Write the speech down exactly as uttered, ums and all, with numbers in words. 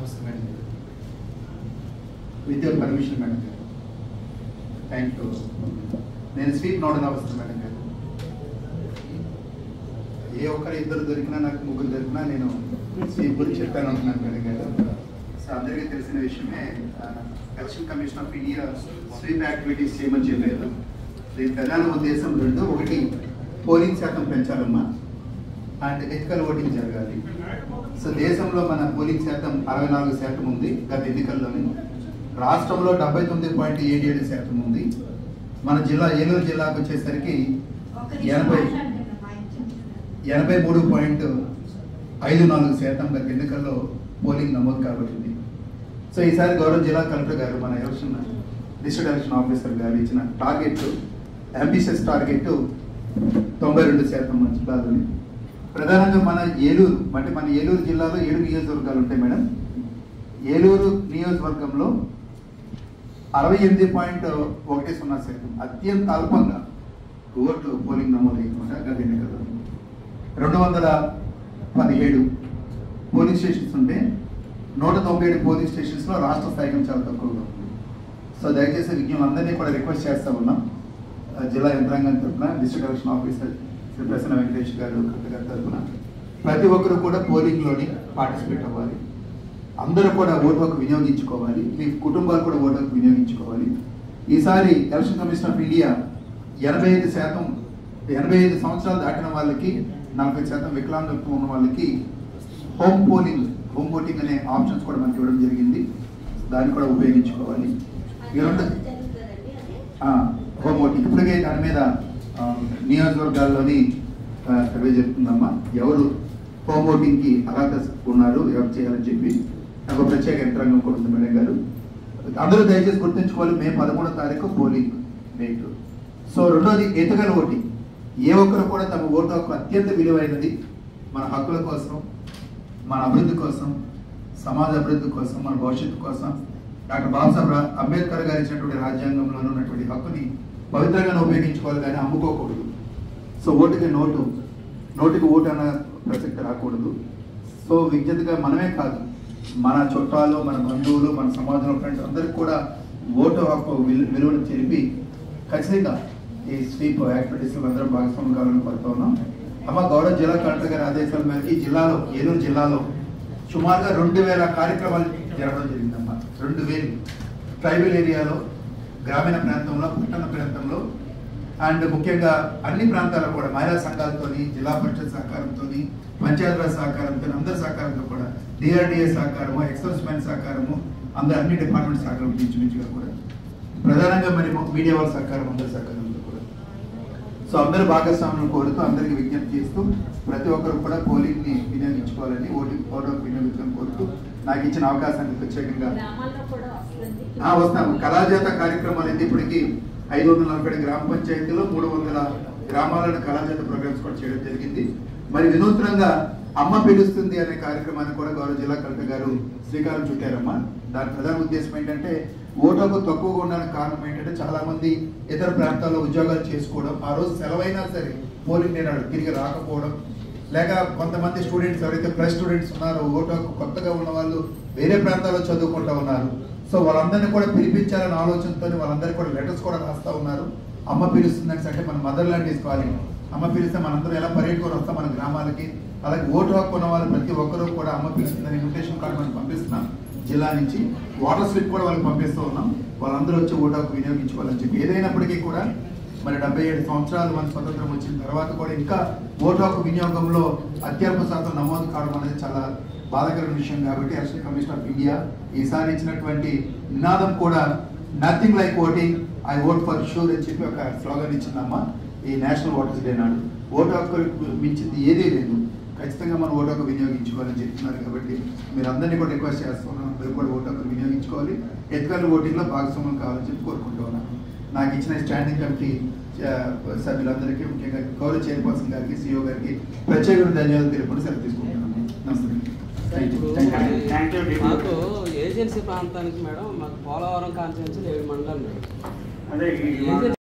నమస్తే మేడం గారు. With your permission madam గారు. Thank you. నేను స్వీప్ నోడల్ ఆఫీసర్ మేడం గారు. ఏ ఒక్కరు ఇద్దరు దొరికినా నాకు ముగ్గురు దొరికినా నేను స్వీప్ గురించి చెప్పాను అంటున్నాను మేడం గారు. సో అందరికీ తెలిసిన విషయమే, election commission of India SVEEP activities చేయమని చెప్పలేదు. దీని ప్రధాన ఉద్దేశం రెండు. ఒకటి, పోలింగ్ శాతం పెంచాలమ్మా, అండ్ ఎథికల్ ఓటింగ్ జరగాలి. సో దేశంలో మన పోలింగ్ శాతం అరవై నాలుగు శాతం ఉంది గత ఎన్నికల్లోని. రాష్ట్రంలో డెబ్బై తొమ్మిది పాయింట్ ఏడు ఏడు శాతం ఉంది. మన జిల్లా ఏలూరు జిల్లాకు వచ్చేసరికి ఎనభై ఎనభై మూడు పాయింట్ ఐదు నాలుగు శాతం గత ఎన్నికల్లో పోలింగ్ నమోదు కాబట్టింది. సో ఈసారి గౌరవ జిల్లా కలెక్టర్ గారు మన ఎలక్షన్ డిస్ట్రిక్ట్ ఎలక్షన్ ఆఫీసర్ గారు ఇచ్చిన టార్గెట్, అంబిషియస్ టార్గెట్ తొంభై రెండు శాతం మన జిల్లాలోని. ప్రధానంగా మన ఏలూరు అంటే మన ఏలూరు జిల్లాలో ఏడు నియోజకవర్గాలు ఉంటాయి మేడం. ఏలూరు నియోజకవర్గంలో అరవై ఎనిమిది పాయింట్ ఒకటి సున్నా శాతం అత్యంత అల్పంగా ఓట్లు పోలింగ్ నమోదైందన్నమాట గత ఎన్నికల్లో. రెండు వందల పదిహేడు పోలింగ్ స్టేషన్స్ ఉంటే నూట తొంభై ఏడు పోలింగ్ స్టేషన్స్లో రాష్ట్ర స్థాయిగా చాలా తక్కువగా ఉంది. సో దయచేసి విజ్ఞులందరినీ కూడా రిక్వెస్ట్ చేస్తూ ఉన్నాం, జిల్లా యంత్రాంగం తరఫున district election officer Shri Prasanna Venkatesh గారు గారి తరఫున ప్రతి ఒక్కరు కూడా పోలింగ్లోని పార్టిసిపేట్ అవ్వాలి. అందరూ కూడా ఓటు హక్కు వినియోగించుకోవాలి. మీ కుటుంబాలు కూడా ఓటు హక్కు వినియోగించుకోవాలి. ఈసారి ఎలక్షన్ కమిషన్ ఆఫ్ ఇండియా ఎనభై ఐదు శాతం ఎనభై ఐదు సంవత్సరాలు దాటిన వాళ్ళకి, నలభై శాతం వికలాంగత్వం ఉన్న వాళ్ళకి హోమ్ పోలింగ్ హోమ్ ఓటింగ్ అనే ఆప్షన్స్ కూడా మనకి ఇవ్వడం జరిగింది. దాన్ని కూడా ఉపయోగించుకోవాలి. ఈ రెండు హోమ్ ఓటింగ్ ఇప్పటికే దాని మీద నియోజకవర్గాల్లోని సర్వే జరుగుతుందమ్మా. ఎవరు హోమ్ ఓటింగ్కి అర్హత ఉన్నారు, ఎవరు చేయాలని చెప్పి ఒక ప్రత్యేక యంత్రాంగం కూడా ఉంది మేడం గారు. అందరూ దయచేసి గుర్తుంచుకోవాలి, మే పదమూడో తారీఖు పోలింగ్ డేట్. సో రెండోది, ఎథికల్ ఓటింగ్. ఏ ఒక్కరు కూడా తమ ఓటు హక్కు అత్యంత విలువైనది. మన హక్కుల కోసం, మన అభివృద్ధి కోసం, సమాజ అభివృద్ధి కోసం, మన భవిష్యత్తు కోసం డాక్టర్ బాబాసాహెబ్ అంబేద్కర్ గారు ఇచ్చినటువంటి రాజ్యాంగంలో ఉన్నటువంటి హక్కుని పవిత్రంగా ఉపయోగించుకోవాలి, కానీ అమ్ముకోకూడదు. సో ఓటుకి నోటు నోటికి ఓటు అన్న ప్రసక్తి రాకూడదు. సో విజ్ఞతగా మనమే కాదు, మన చుట్టాలు, మన బంధువులు, మన సమాజంలో ఫ్రెండ్స్ అందరికి కూడా ఓటు హక్కు విలువను తెలిపి ఖచ్చితంగా ఈ స్వీప్ యాక్టివిటీస్లో అందరూ భాగస్వామ్యం కావాలని కోరుతా ఉన్నాం. అమ్మ, గౌరవ జిల్లా కలెక్టర్ గారి ఆదేశాల మేరకు ఈ జిల్లాలో, ఏలూరు జిల్లాలో సుమారుగా రెండు వేల కార్యక్రమాలు జరగడం జరిగిందమ్మా. రెండు వేలు ట్రైబల్ ఏరియాలో, గ్రామీణ ప్రాంతంలో, పట్టణ ప్రాంతంలో, అండ్ ముఖ్యంగా అన్ని ప్రాంతాల్లో కూడా మహిళా సంఘాలతోని, జిల్లా పరిషత్ సహకారంతో, పంచాయతీరాజ్ సహకారంతో, అందరి సహకారంతో కూడా, డిఆర్డిఏ సహకారము, ఎక్సైజ్ సహకారము, అందరు అన్ని డిపార్ట్మెంట్ సహకారం ఇంచుమించుగా కూడా, ప్రధానంగా మరి మీడియా వాళ్ళ సహకారం, అందరి సహకారంతో కూడా. సో అందరు భాగస్వామ్యం కోరుతూ, అందరికీ విజ్ఞప్తి చేస్తూ ప్రతి ఒక్కరు కూడా పోలింగ్ని వినియోగించుకోవాలని, ఓటింగ్ ఓటు వినియోగించాలని కోరుతూ నాకు ఇచ్చిన అవకాశానికి ప్రత్యేకంగా వస్తాము. కళాజాత కార్యక్రమాలు అయితే ఇప్పటికీ ఐదు వందల నలభై ఏడు గ్రామ పంచాయతీలో మూడు వందల గ్రామాలను కళాజాత ప్రోగ్రామ్స్ కూడా చేయడం జరిగింది. మరి వినూత్నంగా అమ్మ పిలుస్తుంది అనే కార్యక్రమాన్ని కూడా గౌరవ జిల్లా కలెక్టర్ గారు శ్రీకారం చుట్టారమ్మా. దాని ప్రధాన ఉద్దేశం ఏంటంటే, ఓటుకు తక్కువగా ఉండడానికి కారణం ఏంటంటే, చాలా మంది ఇతర ప్రాంతాల్లో ఉద్యోగాలు చేసుకోవడం, ఆ రోజు సెలవైనా సరే పోలింగ్ డే నాడు తిరిగి రాకపోవడం, లేక కొంతమంది స్టూడెంట్స్ ఎవరైతే ప్లస్ స్టూడెంట్స్ ఉన్నారో, ఓటు కొత్తగా ఉన్న వాళ్ళు వేరే ప్రాంతాల్లో చదువుకుంటూ ఉన్నారు. సో వాళ్ళందరినీ కూడా పిలిపించాలనే ఆలోచనతో వాళ్ళందరికీ కూడా లెటర్స్ కూడా రాస్తూ ఉన్నారు. అమ్మ పిలుస్తుందని అంటే మన మదర్ ల్యాండ్ ఈజ్ కాలింగ్. అమ్మ పిలిస్తే మనందరం ఎలా పర్యటకులు వస్తాం మన గ్రామాలకి, అలాగే ఓటు హక్కు ఉన్న వాళ్ళు ప్రతి ఒక్కరూ కూడా అమ్మ పిలుస్తుందని ఇన్విటేషన్ కార్డు మనం పంపిస్తున్నాం జిల్లా నుంచి. వాటర్ స్లిప్ కూడా వాళ్ళకి పంపిస్తూ ఉన్నాం. వాళ్ళందరూ వచ్చి ఓటు హక్కు వినియోగించుకోవాలని చెప్పి. ఏదైనప్పటికీ కూడా మరి డెబ్బై ఏడు సంవత్సరాలు మన స్వతంత్రం వచ్చిన తర్వాత కూడా ఇంకా ఓటు హక్కు వినియోగంలో అత్యల్ప శాతం నమోదు కావడం అనేది చాలా బాధాకరమైన విషయం. కాబట్టి ఎలక్షన్ కమిషన్ ఆఫ్ ఇండియా ఈసారి ఇచ్చినటువంటి నినాదం కూడా nothing like voting, I vote for sure అని చెప్పి ఒక స్లోగన్ ఇచ్చిందమ్మా ఈ నేషనల్ ఓటర్స్ డే నాడు. ఓటు హక్కు మించింది ఏదీ లేదు, ఖచ్చితంగా మనం ఓటు హక్కు వినియోగించుకోవాలని చెప్తున్నారు. కాబట్టి మీరు అందరినీ కూడా రిక్వెస్ట్ చేస్తున్నాను, అందరూ కూడా ఓటు హక్కు వినియోగించుకోవాలి, ఎథికల్ ఓటింగ్లో భాగస్వామ్యం కావాలని చెప్పి కోరుకుంటూ ఉన్నాను. నాకు ఇచ్చిన స్టాండింగ్ కమిటీ సభ్యులందరికీ, ముఖ్యంగా గౌరవ చైర్పర్సన్ గారికి, సిఇఓ గారికి ప్రత్యేకమైన ధన్యవాదాలు తెలుపుకుంటూ సెలవు తీసుకుంటున్నాను. నమస్తే. మాకు ఏజెన్సీ ప్రాంతానికి మేడం, మాకు పోలవరం కాన్స్టిట్యున్సీ ఏడు మండలాలు మేడం.